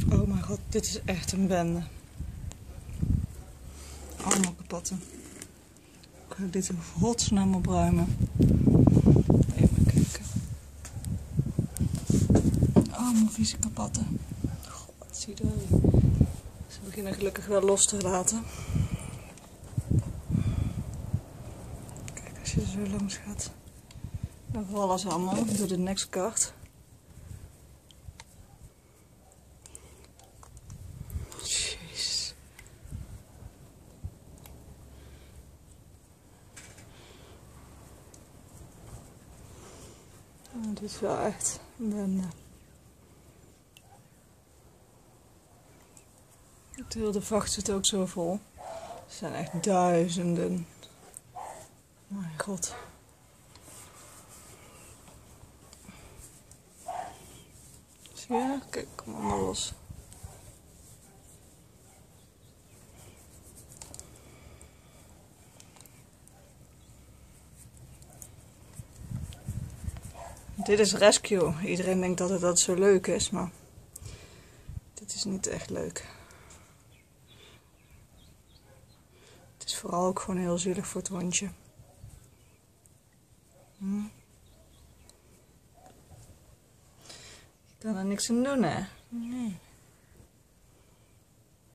Oh mijn god, dit is echt een bende. Allemaal kapot. Ik ga dit in godsnaam opruimen. Even kijken. Allemaal vieze kapotten. God, zie je dat? Ze beginnen gelukkig wel los te laten. Kijk, als je er zo langs gaat, dan vallen ze allemaal door de nextkart. Jeez. Oh, dit is wel echt een bende. Het hele vacht zit ook zo vol. Er zijn echt duizenden. Mijn god. Zie je? Kijk, kom allemaal los. Dit is rescue. Iedereen denkt dat het zo leuk is, maar dit is niet echt leuk. Het is vooral ook gewoon heel zielig voor het hondje. Je kan er niks aan doen, hè? Nee.